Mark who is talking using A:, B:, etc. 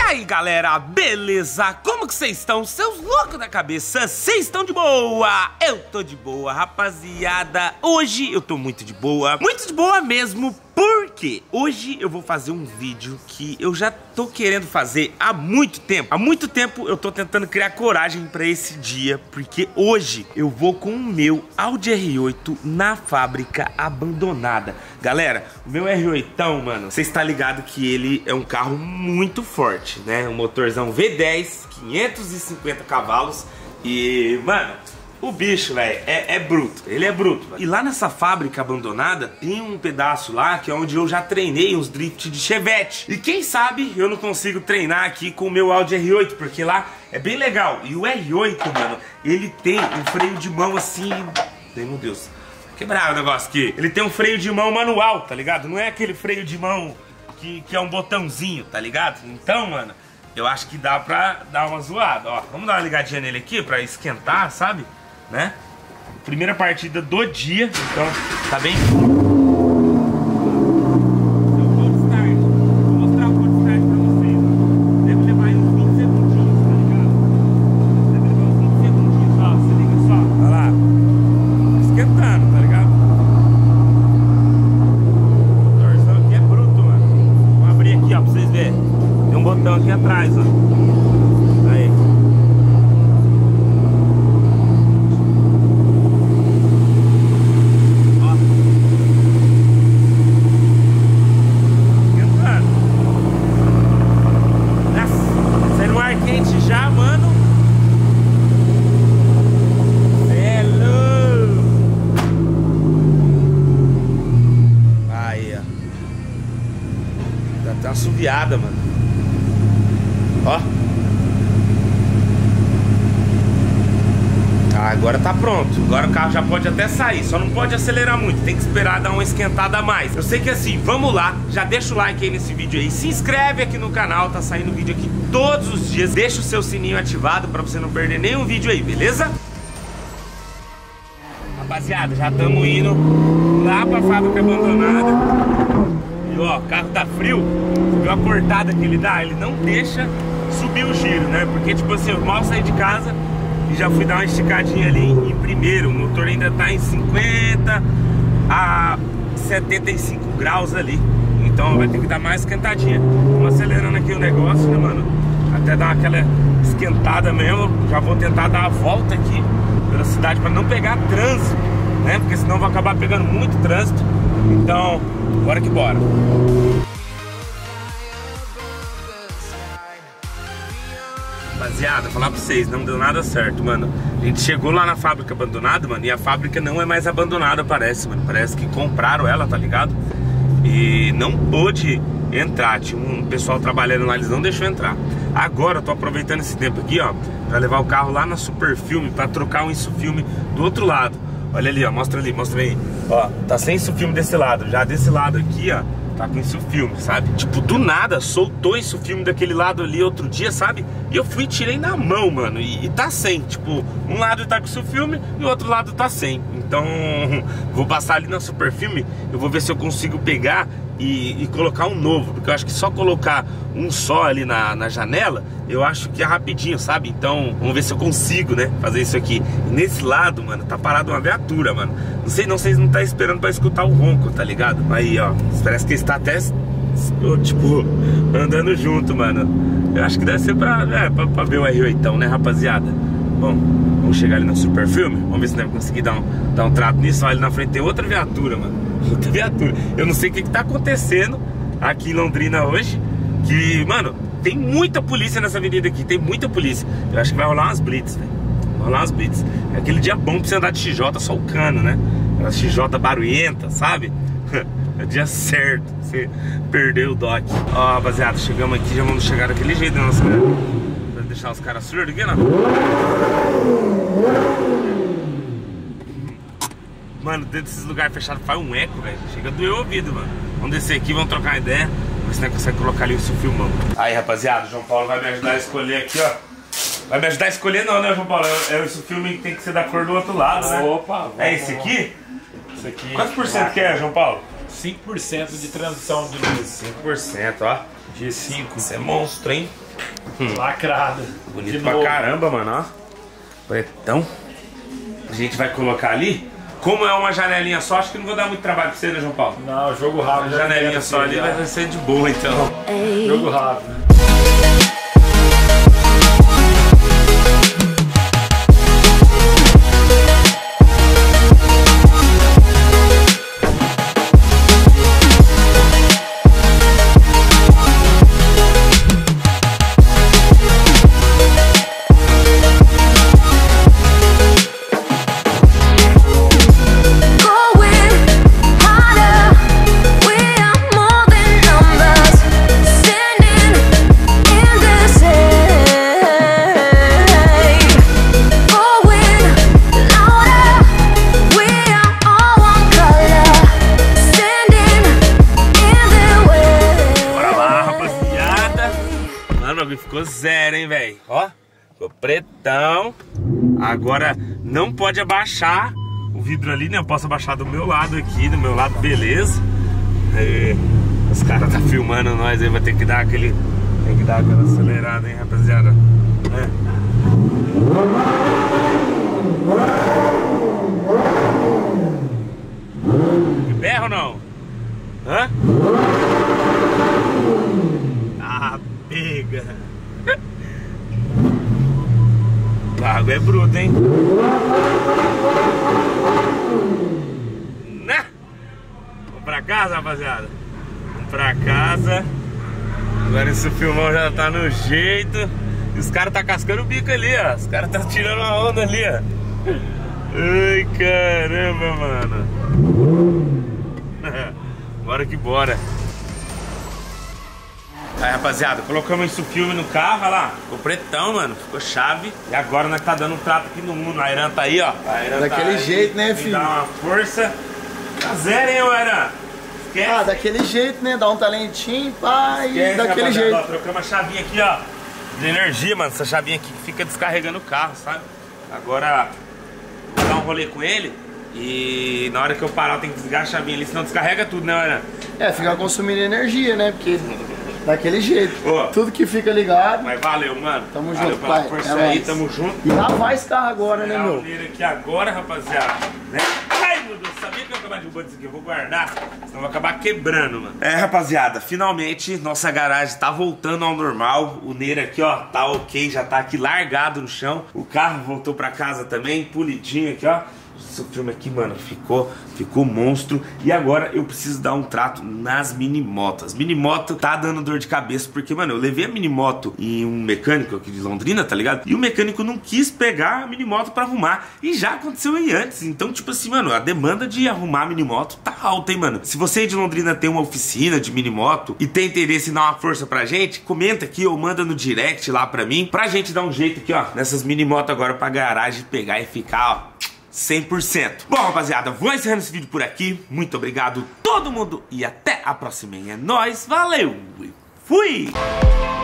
A: aí galera, beleza? Como que vocês estão? Seus loucos da cabeça, vocês estão de boa? Eu tô de boa, rapaziada. Hoje eu tô muito de boa mesmo, porque hoje eu vou fazer um vídeo que eu já tô querendo fazer há muito tempo. Há muito tempo eu tô tentando criar coragem pra esse dia, porque hoje eu vou com o meu Audi R8 na fábrica abandonada. Galera, o meu R8, mano, você está ligado que ele é um carro muito forte, né? Um motorzão V10, 550 cavalos e, mano, o bicho, velho, é bruto. Ele é bruto, véio. E lá nessa fábrica abandonada tem um pedaço lá que é onde eu já treinei uns drift de Chevette. E quem sabe eu não consigo treinar aqui com o meu Audi R8, porque lá é bem legal. E o R8, mano, ele tem um freio de mão assim... Ai, meu Deus, quebrar o negócio aqui. Ele tem um freio de mão manual, tá ligado? Não é aquele freio de mão que é um botãozinho, tá ligado? Então, mano, eu acho que dá pra dar uma zoada. Ó, vamos dar uma ligadinha nele aqui pra esquentar, sabe? Né? Primeira partida do dia, então tá bem. Tá assoviada, mano. Ó. Ah, agora tá pronto. Agora o carro já pode até sair. Só não pode acelerar muito. Tem que esperar dar uma esquentada a mais. Eu sei que assim, vamos lá. Já deixa o like aí nesse vídeo aí. Se inscreve aqui no canal. Tá saindo vídeo aqui todos os dias. Deixa o seu sininho ativado pra você não perder nenhum vídeo aí, beleza? Rapaziada, já estamos indo lá pra fábrica abandonada. E ó, o carro tá frio. Você viu a cortada que ele dá? Ele não deixa subir o giro, né? Porque tipo assim, eu mal saí de casa e já fui dar uma esticadinha ali em primeiro. O motor ainda tá em 50 a 75 graus ali. Então vai ter que dar mais esquentadinha. Vamos acelerando aqui o negócio, né, mano? Até dar aquela esquentada mesmo. Já vou tentar dar a volta aqui pela cidade pra não pegar trânsito, né? Porque senão vai acabar pegando muito trânsito. Então, bora que bora. Rapaziada, falar pra vocês, não deu nada certo, mano. A gente chegou lá na fábrica abandonada, mano, e a fábrica não é mais abandonada, parece, mano. Parece que compraram ela, tá ligado? E não pôde entrar. Tinha um pessoal trabalhando lá, eles não deixaram entrar. Agora eu tô aproveitando esse tempo aqui, ó, pra levar o carro lá na Super Filme, pra trocar um Insufilme do outro lado. Olha ali, ó, mostra ali, mostra aí. Ó, tá sem Insufilme desse lado. Já desse lado aqui, ó, tá com Insufilme, sabe? Tipo, do nada, soltou Insufilme daquele lado ali outro dia, sabe? E eu fui e tirei na mão, mano. E tá sem, tipo, um lado tá com Insufilme e o outro lado tá sem. Então, vou passar ali na Super Filme. Eu vou ver se eu consigo pegar e colocar um novo. Porque eu acho que só colocar um só ali na janela, eu acho que é rapidinho, sabe? Então, vamos ver se eu consigo, né, fazer isso aqui. E nesse lado, mano, tá parado uma viatura, mano. Não sei, vocês não tá esperando pra escutar o ronco, tá ligado? Aí, ó, parece que está até, tipo, andando junto, mano. Eu acho que deve ser pra ver o R8, né, rapaziada? Bom, vamos chegar ali no Super Filme. Vamos ver se deve conseguir dar um trato nisso. Olha, ali na frente tem outra viatura, mano. Outra viatura. Eu não sei o que tá acontecendo aqui em Londrina hoje. Que, mano, tem muita polícia nessa avenida aqui. Tem muita polícia. Eu acho que vai rolar umas blitz, velho. Vai rolar umas blitz. É aquele dia bom pra você andar de XJ, só o cano, né? Aquela XJ barulhenta, sabe? É o dia certo. Você perdeu o dock. Ó, rapaziada, chegamos aqui. Já vamos chegar daquele jeito, né, nossa, cara? Pra deixar os caras surdos aqui, não? Mano, dentro desses lugares fechados faz um eco, velho. Chega a doer o ouvido, mano. Vamos descer aqui, vamos trocar uma ideia. Ver se nós conseguimos colocar ali o seu filmão. Aí, rapaziada, o João Paulo vai me ajudar a escolher aqui, ó. Vai me ajudar a escolher não, né, João Paulo? É esse filme que tem que ser da cor do outro lado, né?
B: Opa!
A: É esse aqui?
B: Esse aqui.
A: Quantos por cento que é, João Paulo?
B: 5% de transição de luz.
A: 5%, ó.
B: De 5.
A: Isso é monstro, hein?
B: Lacrada.
A: Bonito pra caramba, mano, ó. Pretão. A gente vai colocar ali. Como é uma janelinha só, acho que não vou dar muito trabalho pra você, né, João Paulo?
B: Não, jogo rápido.
A: Uma janelinha só ali vai ser de boa, então.
B: Jogo rápido.
A: Ficou zero, hein, velho? Ó, ficou pretão. Agora não pode abaixar o vidro ali, né? Eu posso abaixar do meu lado aqui, do meu lado, beleza. Aí, os caras tá filmando nós aí, vai ter que dar aquele... Tem que dar aquela acelerada, hein, rapaziada? Que berro ou não? Hã? Ah, pega! O carro é bruto, hein? Né? Vamos pra casa, rapaziada. Vamos pra casa. Agora esse filmão já tá no jeito. E os caras tá cascando o bico ali, ó. Os caras tá tirando a onda ali, ó. Ai, caramba, mano. Bora que bora. Aí, rapaziada, colocamos esse filme no carro, olha lá. Ficou pretão, mano. Ficou chave. E agora nós tá dando um trato aqui no mundo. A Airan tá aí, ó.
C: Daquele
A: tá
C: jeito, né, filho?
A: Dá uma força. Tá zero, hein, Airan? Esquece.
C: Ah, daquele jeito, né? Dá um talentinho, pá, e
A: Esquece,
C: daquele
A: rapaziada.
C: jeito.
A: Ó, trocamos a chavinha aqui, ó. De energia, mano. Essa chavinha aqui que fica descarregando o carro, sabe? Agora, vou dar um rolê com ele. E na hora que eu parar, eu tenho que desligar a chavinha ali, senão descarrega tudo, né, Airan?
C: É, fica consumindo energia, né? Porque daquele jeito.
A: Ô,
C: tudo que fica ligado.
A: Mas valeu, mano.
C: Tamo
A: valeu
C: junto,
A: pela
C: pai.
A: força
C: É
A: aí,
C: nóis.
A: tamo junto.
C: E lá vai esse carro agora, né, meu?
A: Aqui agora, rapaziada. Né? Ai, meu Deus, sabia que eu ia acabar derrubando isso aqui? Eu vou guardar, senão eu vou acabar quebrando, mano. É, rapaziada, finalmente nossa garagem tá voltando ao normal. O Neira aqui, ó, tá ok, já tá aqui largado no chão. O carro voltou pra casa também, polidinho aqui, ó. Esse filme aqui, mano, ficou monstro. E agora eu preciso dar um trato nas minimotos. Minimoto tá dando dor de cabeça, porque, mano, eu levei a minimoto em um mecânico aqui de Londrina, tá ligado? E o mecânico não quis pegar a minimoto pra arrumar. E já aconteceu aí antes. Então, tipo assim, mano, a demanda de arrumar a minimoto tá alta, hein, mano? Se você aí de Londrina tem uma oficina de minimoto e tem interesse em dar uma força pra gente, comenta aqui ou manda no direct lá pra mim, pra gente dar um jeito aqui, ó, nessas minimotos agora pra garagem pegar e ficar, ó, 100%. Bom, rapaziada, vou encerrando esse vídeo por aqui. Muito obrigado todo mundo e até a próxima. É nóis, valeu e fui!